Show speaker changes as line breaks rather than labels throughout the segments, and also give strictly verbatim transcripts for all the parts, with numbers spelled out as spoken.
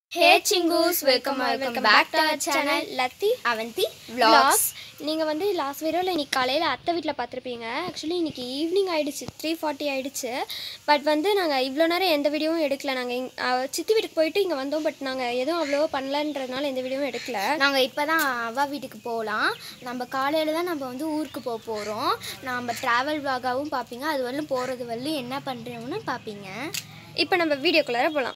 Hey chingus, welcome welcome back to our channel Lathi Avanthi Vlogs. நீங்க வந்து last வீடியோல இன்னைக்கு காலையில அத்தை வீட்ல பாத்திருப்பீங்க. एक्चुअली இன்னைக்கு ஈவினிங் ஆயிடுச்சு three forty ஆயிடுச்சு. பட் வந்து நாங்க இவ்ளோ நேரம் எந்த வீடியோவும் எடுக்கல. நாங்க சித்தி வீட்டுக்கு போயிட்டு இங்க வந்தோம். பட் நாங்க எதுவும் அவ்வளவா பண்ணலன்றதனால எந்த வீடியோவும் எடுக்கல. நாங்க இப்பதான் அவ வீட்டுக்கு போலாம். நம்ம காலையில தான் நம்ம வந்து ஊருக்கு போக போறோம். நாம டிராவல் vlog-ஆவும் பாப்பீங்க. அது வரலும் போறது வரலும் என்ன பண்றோம்னு பாப்பீங்க. இப்போ நம்ம வீடியோக்குள்ள போலாம்.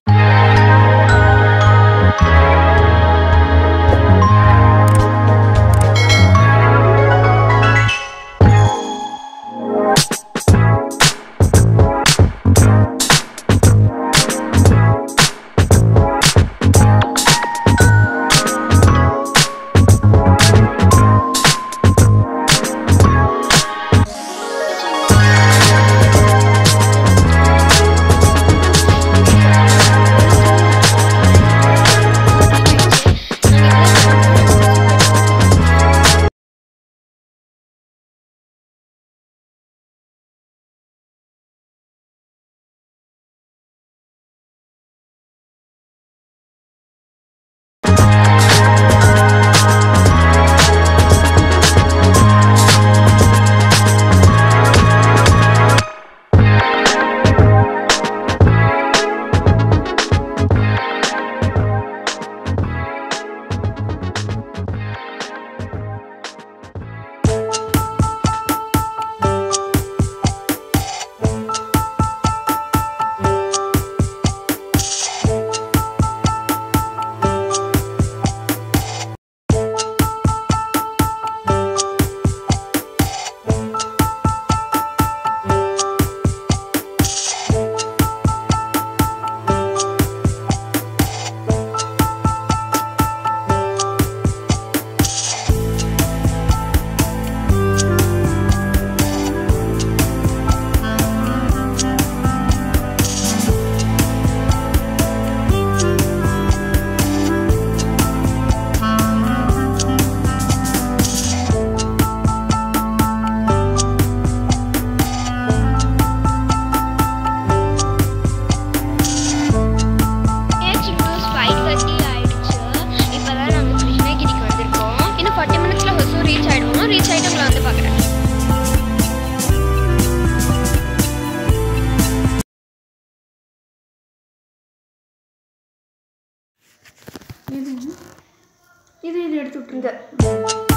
இது இது எடுத்து விட்டுருங்க.